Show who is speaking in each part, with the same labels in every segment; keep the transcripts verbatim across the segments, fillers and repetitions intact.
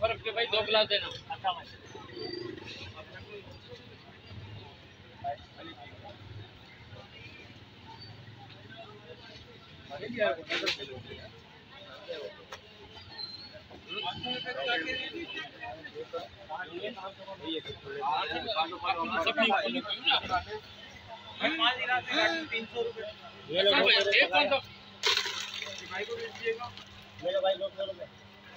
Speaker 1: बर्फ के भाई दो गिलास देना।
Speaker 2: तीन सौ रुपये मेरे भाई दो सौ रुपये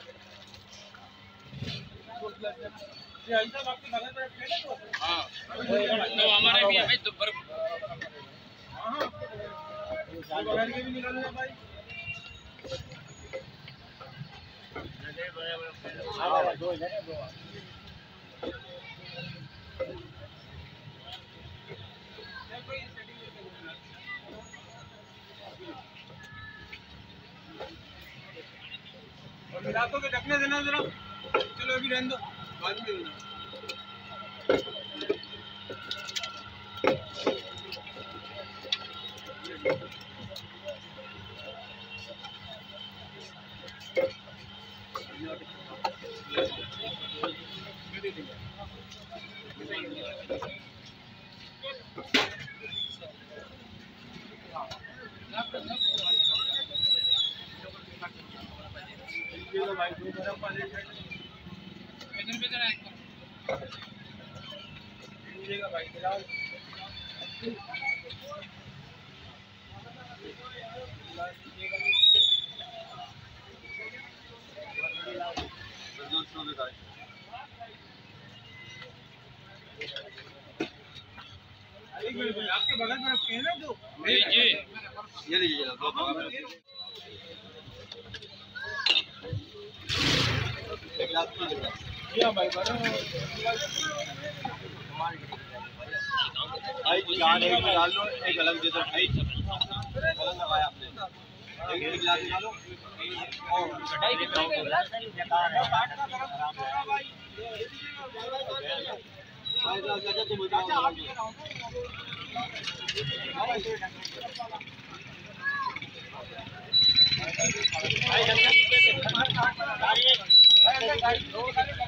Speaker 1: हाँ तो हमारे भी है भाई तो बर्फ
Speaker 2: के भी निकालना भाई दो इधर है दो रातों के ढकने देना जरा। चलो अभी रहने दो बाद में देना। भाई दो गरम पानी
Speaker 1: इधर पे जरा एक
Speaker 2: लीजिएगा भाई गिलास आपके बगल में रखे हैं ना दो
Speaker 1: जी जी
Speaker 2: ये लीजिए दो बगल में भाई भाई चार एक डाल लो एक अलग दे दो भाई अलग लगाया आपने एक गिलास डालो और कटाई के गिलास नहीं बेकार है काट का गरम कर रहा भाई भाई चाचा तुम बताओ भाई जल्दी दो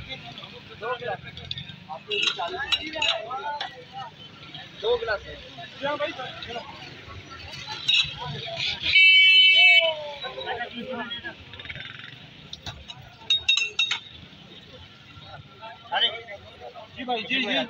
Speaker 2: गिलास क्या भाई अरे जी भाई जी जी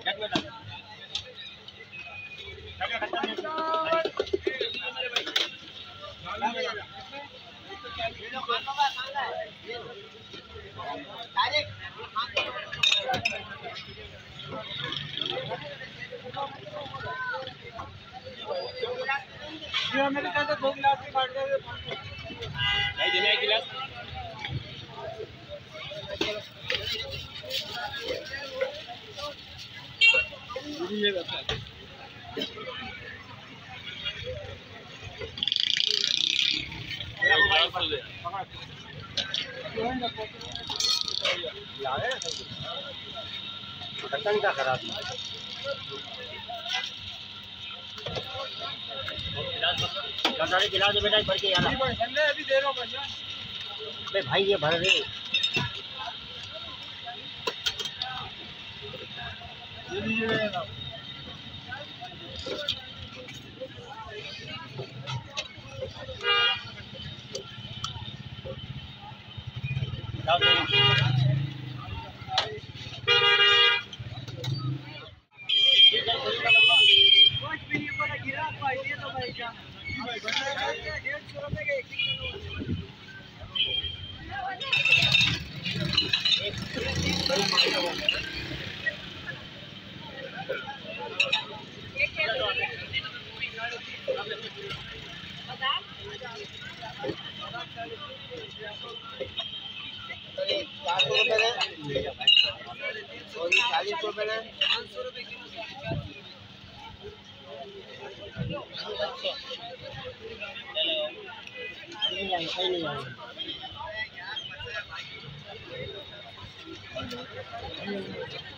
Speaker 2: मेरे साथ दो गिलास भी काट दे
Speaker 1: भाई देना एक गिलास
Speaker 2: ये रहता है क्या खराब सारे गिलास बेटा भर के यार अभी दे रहा हूँ भैया भाई ये भर दे ये लीजिए चालीस रुपए पाँच सौ रुपए किलो नहीं